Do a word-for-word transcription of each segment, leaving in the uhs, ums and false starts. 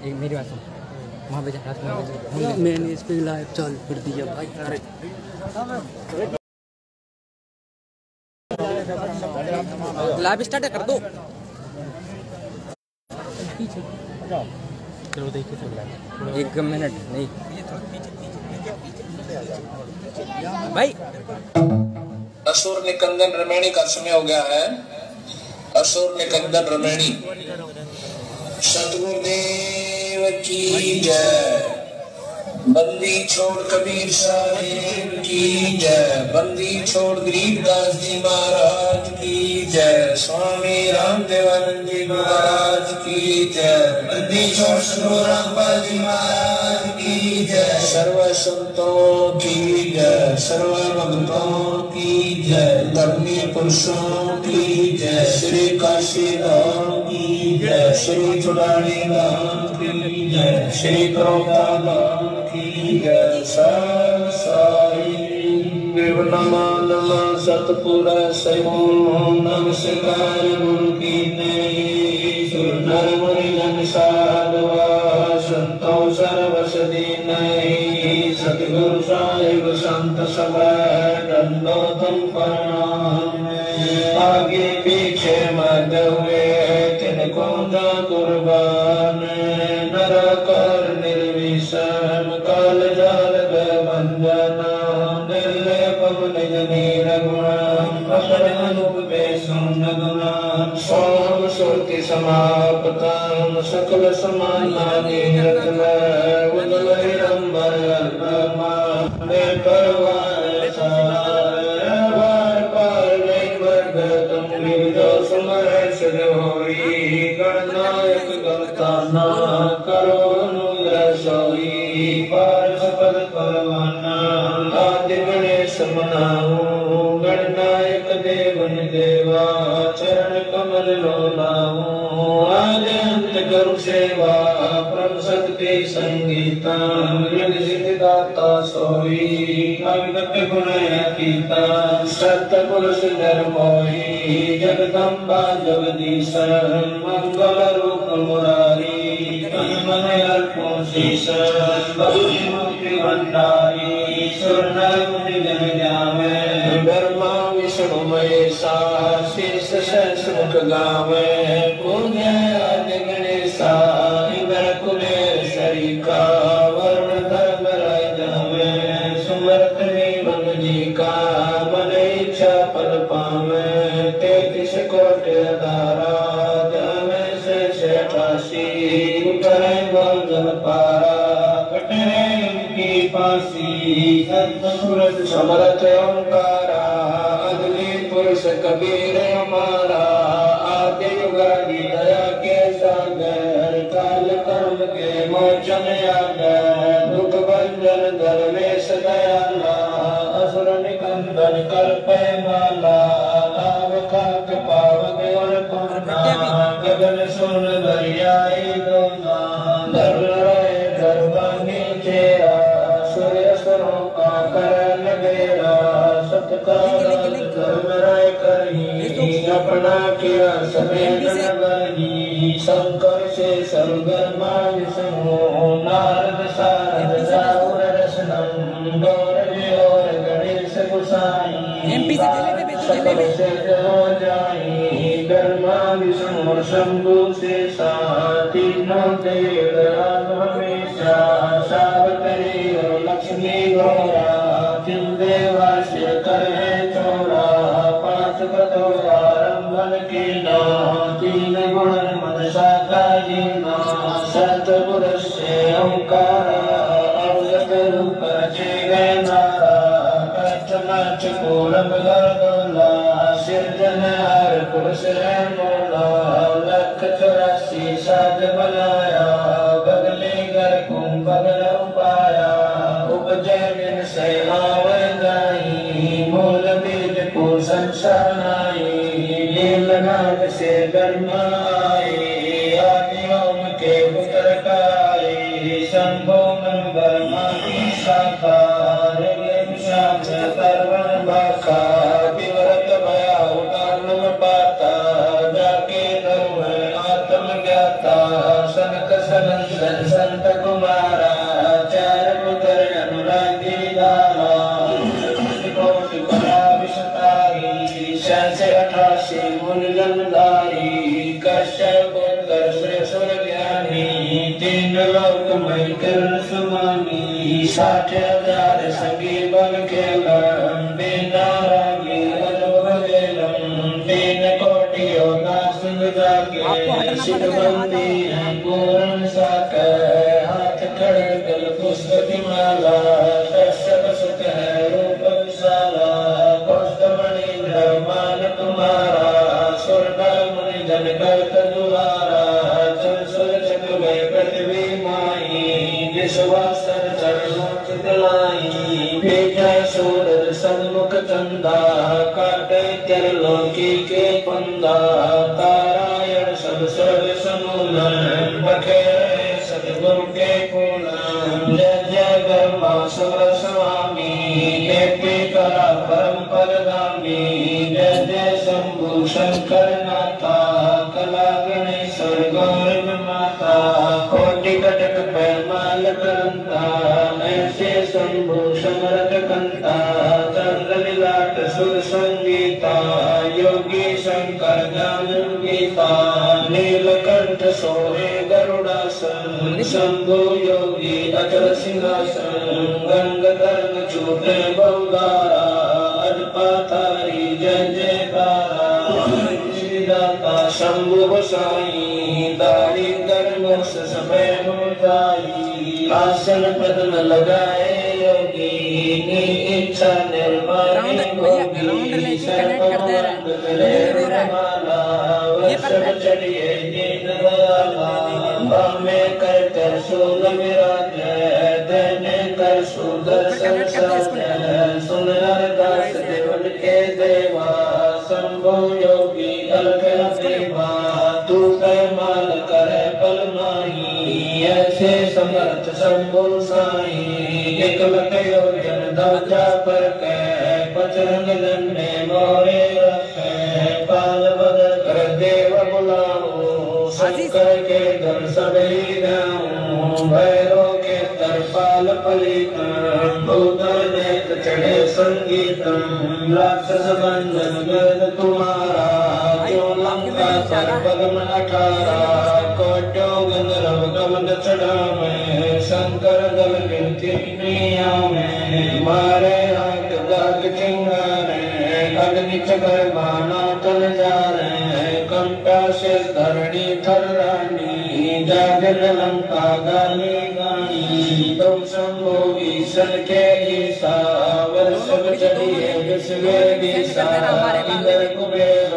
एक मेरी बात सुन, वहाँ पे जा, मैंने इस पे लाइव चालू कर दिया भाई। अरे लाइव स्टार्ट कर दो। चलो देखिए सब एक मिनट नहीं भाई। असुर निकंदन रमैणी का समय हो गया है। असुर निकंदन रमैणी। सतगुरुदेव की जय। बंदी छोड़ कबीर साहिब की जय। बंदी छोड़ गरीबदास जी महाराज की जय। स्वामी रामदेवानंद जी महाराज की जय। बंदी छोड़ सतगुरु रामपाल जी महाराज की जय। सर्व संतों की जय। सर्व भक्तों की जय। धर्मी पुरुषों की जय। श्री काशी धाम की जय। श्री चुड़ानी धाम की जय। श्री करोता धाम की जय। सत साई नमः नमः सतपुरा सयो नमस्कार गुरु की नहीं। सुर नर मुनि जन साधवा संतो सर्वसदी नहीं। सतगुरु साहिब संत सभा दंडोतम प्रणाम। आगे पीछे मत हुए तिनको न कुर्बान। नर कर निर्विषम काल जाल बंधना। निर्लेपम निज निरगुणम अपने अनुप बेसुन गुणा। सोम सुरति समाप्तम सकल समानानि रत्न। उदलंबर अल्पमा में परवार सार पार नहीं वर्ग तुम विदो सुमर सिद्ध होई। गणनायक गणताना करो सोई। पार सपद परवाना आदि गणेश मनाऊं। गणनायक देवन देवा चरण कमल लो लाऊं। आदि अंत करूं सेवा परम शक्ति संगीता। युग सिद्धि दाता सोई अविगत गुण अतीता। सत्य पुरुष निर्मोही जगदम्बा जगदीश। मंगल रूप मुरारी मन अर्पो शीश। बहुति मुक्ति भंडारी सुर नर मुनि जन जावे। ब्रह्मा विष्णु महेशा शीर्ष सहस्र मुख गावे। पूज्य आदि गणेशा इंद्र कुबेर शरीका। वरुण धर्म राय जावे। सुमरत वन जी का मन इच्छा पल पावे। तैतीस कोट धारा जावे से अठासी। उतरे जल पारा कटरे उनकी फांसी। सतपुरुष समरथ ओंकारा अगली पुरुष कबीर हमारा। आदि युगादि दया के सागर काल कर्म के मोचन आगर। दुख भंजन धर्मेश दयाला असुर निकंदन कल्पे माला। आव खाक पावक और पूर्णा गगन सुन दरियाई दोना। धर्म रहे धर्मानी चेरा सूर्य सरों का कर लगेरा। सत्कार धर्म राय करी अपना किया समेत नगरी। शंकर से सर्वगर्मा विष्णु नारद सारद राहुल रसनम। गौरव और गणेश गुसाई सकल से हो जाई। गर्मा विष्णु शंभु से तीनों देव हमेशा। सावित्री और लक्ष्मी गौरा तिल देवास्य करे चौरा। पांच आरंभन की ना तीन गुण मन शाखा जीना। सतपुरुष से ओंकारा अवगत रूप रचे गए नारा। कच कोलम गर्दोला सिरजन हर पुरुष है मोला। लख चौरासी साध बनाया बगले घर कुंभ बगल उपाया। उपजे बिन से आवे जाई मूल बीज को संसार नाई। लील नाग से गरमाई आदि ओम के पुत्र काई। शंभो मन बर्मा की शाखा सर्वन बाका। विवरत भया उदान पाता जाके धर्म आत्म ज्ञाता। सनक सनंदन संत कुमारा चार पुत्र अनुरागी दारा कोटि कला विशतारी से अठासी मुनिजनदारी कश्यप पुत्र सुरेश्वर ज्ञानी तीन लोक मई किरण सुमानी साठ हजार संगी बल खेलम बिना रागी अजब गेलम तीन कोटि योगा सिंह जागे शिवबंदी पूर्ण साक हाथ खड़े गल पुष्पति माला कश्यप सुत है रूप विशाला कौस्तमणि मान तुम्हारा स्वर्ग मुनि जन करत दुआरा चल सुर चक में पृथ्वी माई विश्वासर चरणों चितलाई पीछे सूरज सन्मुख चंदा काटे कर लोकी के पंदा तारायण सब स्वर्ग समूलन बखेरे सदगुरु के फूलन जय जय ब्रह्मा सुर स्वामी के कला परम परगामी जय जय शंभु शंकर नाथा कला गणेश्वर गौरव माता कोटि कटक पैमाल करंता ऐसे शंभु समरथ कंता चंद्र विराट सुर संगीता योगी शंकर ज्ञान गीता नीलकंठ सोहे गरुड़ासन शंभु योगी अचल सिंहासन गंगाधर चूटे बहुदारा अजपातारी जय जयकारा श्रीदाता शंभु गोसाई दाढ़ी धर्म समय हो जाई आसन पद्म लगाए योगी इच्छा निर्माण होगी सब चढ़िए दीन दयाला में कर कर सोल विराज देने कर सुदर्शन सुन अरदास देवन के देवा शंभु योगी अलग देवा तू माल करे पल माही ऐसे समर्थ शंभु साई एक लख योजन दाचा पर कह बजरंग दंडे मोरे रखे पाल बदल कर देव बुलाओ शंकर के दर सबरी गाऊं भैरव के तरपाल पलिकम उदर नेत चढ़े संगीतम राक्षस बंधन गर्द तुम्हारा जो लंका पर पद्म अठारह कोटो गंधर्व गमन चढ़ावे शंकर दल गिनती प्रिया में मारे हाथ दाग चिंगारे अग्नि चकर बाना तल जा रहे कंपा से धरणी थर रानी जागर लंका गाली गानी तुम शंभु ईश्वर के ईसा वर्ष चढ़िए विश्वे गीसा इधर कुबेर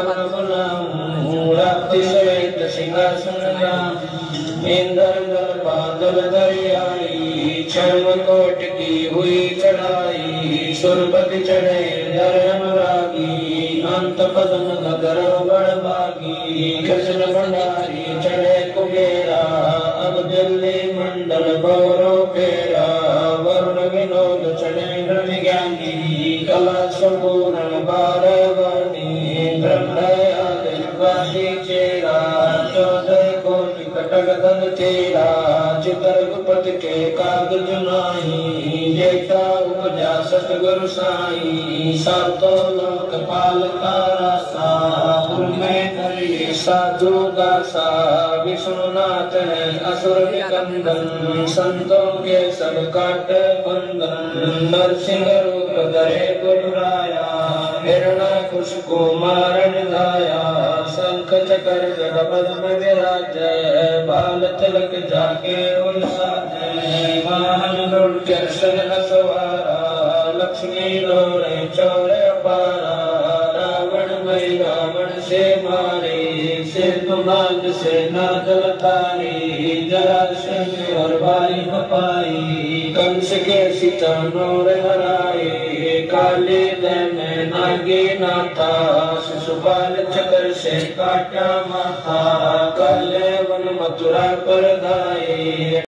बुलाऊं रात्रि सवेत सिंहासन इंद्र दल बादल दरियाई क्षण कोट की हुई चढ़ाई सुरपति चढ़े धर अनुरागी अंत पद्म नगर बड़भागी कृष्ण भंडारी चढ़े कुबेरा अब दिल्ली मंडल गौरव फेरा वरुण विनोद चढ़े ज्ञानी कला संपूर्ण बारह वाणी ब्रह्म आदि चेरा चौदह कोटि कटक धन तेरा चितर गुपत के कागज नाई जेठा उपजा सतगुरु साई सातों लोक पाल का रासा उनमें करिए साधु दासा विष्णुनाथ है असुर विकंदन संतों के सब काट बंधन नरसिंह रूप धरे गुरुराया हिरण्यकुश को मारन लाया शंख चक्र गद पद्म विराज बाल तिलक जाके उल्लास वाहन गरुड़ कृष्ण सवारा लक्ष्मी लोरे चौड़े पारा रावण मई रावण से मारे सिद्धनाग से नागल तारी जरासंध और बारी पाई कंस के सीता नौर हराए काले दम नागे नाथा शिशुपाल चक्र से काटा माथा काले वन मथुरा पर दाए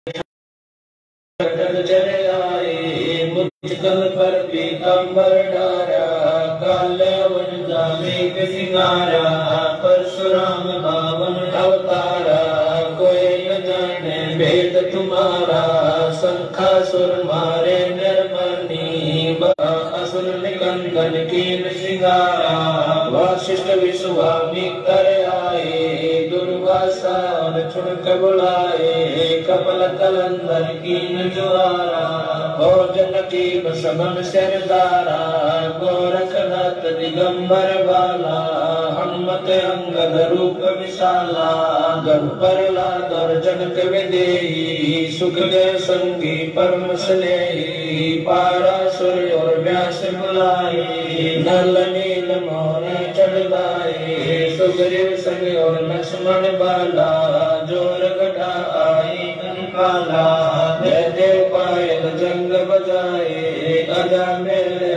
चले आए मुझकल पर पीताम्बर डारा काले वन जामे के सिंगारा परशुराम बावन अवतारा कोई न जाने भेद तुम्हारा शंखासुर मारे निर्मनी असुर निकंदन कीन श्रृंगारा वशिष्ठ विश्वामित्र आए दुर्वासा छुड़क बुलाए कपल कलंदर कीन जुआरा भोजन की सबन सरदारा गोरखनाथ दिगंबर बाला हनुमत अंगद रूप विशाला गरुपरला दर्जन विदेही सुख गए संगी परम स्नेही पारा सूर्य और व्यास बुलाए नल नील मोर चढ़ लाए सुग्रीव संग और लक्ष्मण बाला जोर गढ़ा आई काला जय देव पायल जंग बजाए अजा मेरे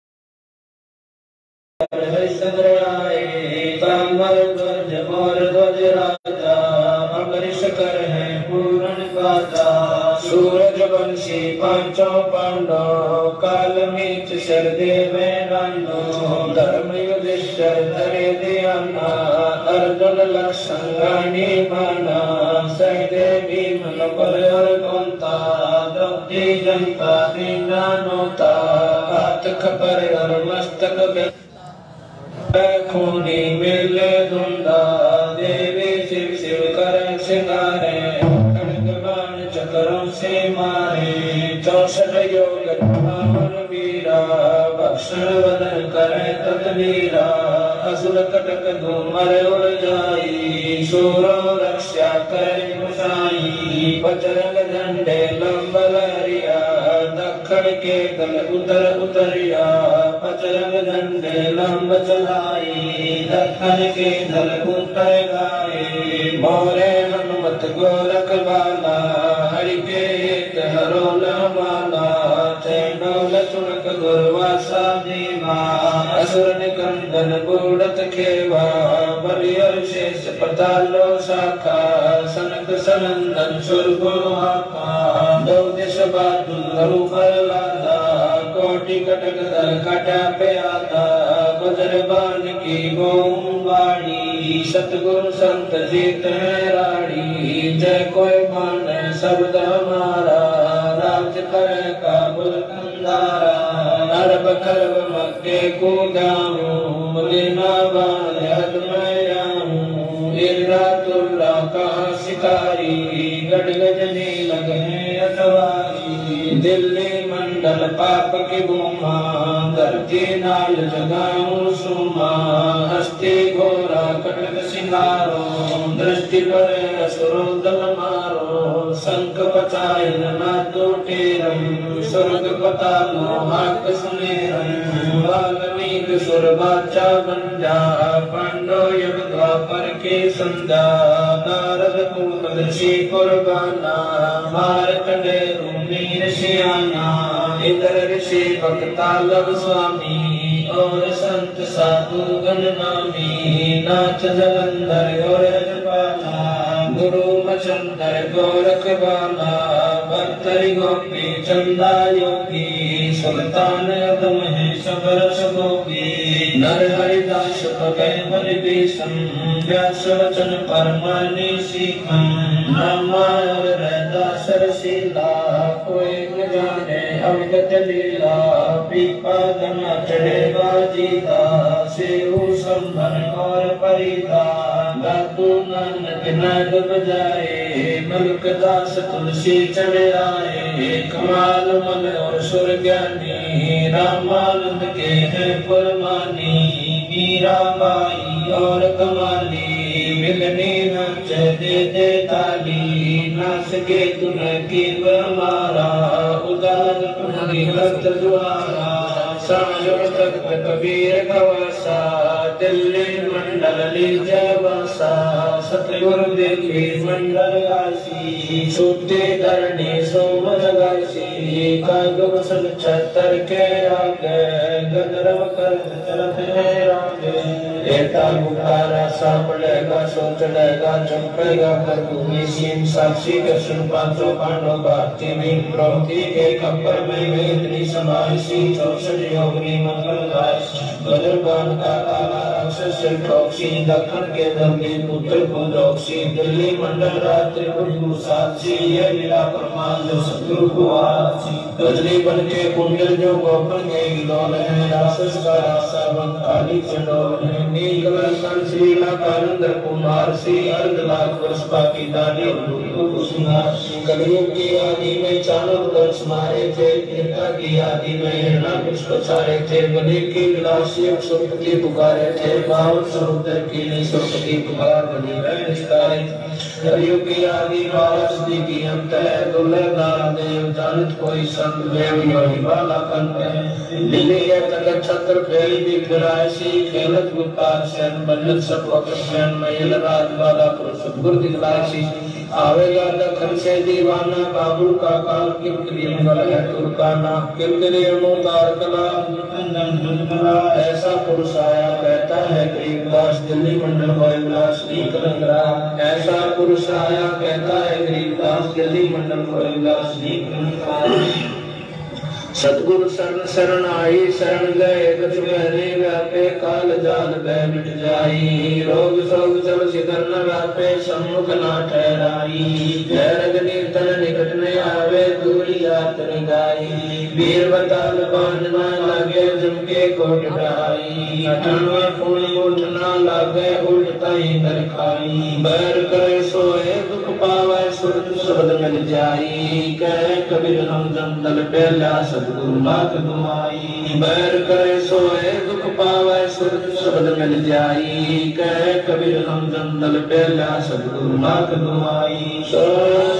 हरिश्चंद्र आए तामर ध्वज मोर ध्वज राजा अमरीश कर है पूर्ण गाजा सूरज वंशी पांचों पांडव काल मीच शरदेव रानो धर्म युधिष्ठिर धरे ध्याना अर्जुन लक्षण रानी माना सहदेव भीम नकुल और कुंता द्रौपदी जनता दीना नोता हाथ खपर और मस्तक खूनी मिले धुंधा देवी शिव शिव कर सिंगारे खड्ग बाण चक्रों से मारे चौसठ योग वीरा भक्षण वदन करे तत्वीरा असुर कटक धूमर उड़ जाई सूरो रक्षा करे गुसाई बजरंग झंडे लंबलरिया दक्षिण के दल उतर उतरिया बजरंग झंडे लंब चलाई दक्षिण के दल उतर गाए मोरे हनुमत गोरख बाला हरि के हित हरो माला चैनोल चुनक गुरवासा देवा असुर निकंदन बूढ़त खेवा बलि और शेष पतालो शाखा सनक सनंदन सुरगुण दो दिश बादुल पर लादा कोटि कटक दल कटा पे आता गुजर बान की गोम वाणी सतगुरु संत जीत है रानी जय कोई मान शब्द हमारा राज कर काबुल कंदारा अरब खरब मक्के को गाऊं लेना वाले अदमयाऊं इर्रा तुर्रा कहाँ शिकारी गढ़ गजनी लगे अटवारी दिल्ली मंडल पाप की भूमा धरती नाल जगाऊं सुमा हस्ती घोरा कटक सिंगारो दृष्टि पर असुरो दल मारो शंख पचायन ना टूटेरम स्वर्ग पतालो हाक सुनेरम वाल्मीक सुर बाचा बंजा पांडव युग द्वापर के संधा नारद कुलदर्शी कुर्बाना मारकंडे रूमी ऋषियाना इंद्र ऋषि भक्तालव स्वामी और संत साधु गण नामी नाथ जलंधर और रजपाला गुरु मचंदर गोरख बाला भक्तरि गोपी चंदा योगी सुल्तान अदम है सबरस गोगी नर हरिदास भगै बलिभीषण व्यास वचन परमानि सीखम ब्रह्मा और रैदास रसीला कोई न जाने अवगत लीला पीपा गना चढ़े बाजीदा सेऊ संभन और परिदा दादू नानक नाद बजाए मलक दास तुलसी चढ़े आए कमाल मन और सुर ज्ञानी रामानंद के है पुरमानी मीरा बाई और कमाली मिलनी नाच दे दे ताली नाच के तुन की हमारा उदार तुम्हारी भक्त द्वारा साजोड़ तख्त कबीर खवासा दिल्ली मंडल लीजवासा सतगुरु दिल्ली मंडल राशि सूते धरणी सोमरगासी कागवसन छतर के आगे गंधर्व कर चलत है रागे एता बुखारा सांपड़ेगा सोचड़ेगा चंपेगा कर भूमि सीम साक्षी कृष्ण पांचों पांडव भारती भीम द्रौपदी के कपर में वेदनी समासी चौसठ योगनी मंगल गाय गजरगान का काला राक्षस से ठोक्सी दखन के दंगे पुत्र को रोक्सी दिल्ली मंडल रात्रि को साक्षी ये लीला प्रमाण जो सतगुरु को आसी गजनी बन के कुंडल जो गोपन के गिलोल है राक्षस का रास्ता बन काली चंडोल है नीलकमल सन श्रीला कानंदर कुमार सी अर्ध लाख वर्ष की दाढ़ी कलयुग की आदि में चारों वर्ष मारे थे त्रेता की आदि में हिरणा कुछ पछारे थे बने की विलासी सुरपति पुकारे थे बावन समुद्र की नहीं सुरपति पुकार बनी में निस्तारे कलयुग की आदि बारसदी की अंत है दुर्लभ नाम देव जानत कोई संत देव योनि वाला कंठ है दिल्ली है तक छत्र फेल भी फिरायसी खेलत गुप्तार सैन बल्लत सपोक सैन महिल राज वाला पुरुष गुरु दिखलायसी आवेगा दखन से दीवाना काबुल का काल किरकिरी मंगल है तुर्काना किरकिरी मुतार कला ऐसा पुरुष आया कहता है गरीबदास दिल्ली मंडल को विलास कलंगरा ऐसा पुरुष आया कहता है गरीबदास दिल्ली मंडल को विलास कलंगरा सतगुरु शरण शरण आई शरण गए कछ गहरे व्यापे काल जाल बह मिट जाई रोग शोक सब सिधर न व्यापे सम्मुख न ठहराई रजनी तन निकट न आवे दूरी यात्र गाई वीर बताल बांध न लगे जमके कोट ढाई अठनवे फूल उठ न लगे उल्टाई कर खाई बैर करे सोए दुख पावे सुरत शब्द मिल जाई कह कबीर हम जंतल पहला सतगुरु नाथ दुआई बैर करे सोए दुख पावे सुरत शब्द मिल जाई कह कबीर हम जंतल पहला सतगुरु नाथ दुआई।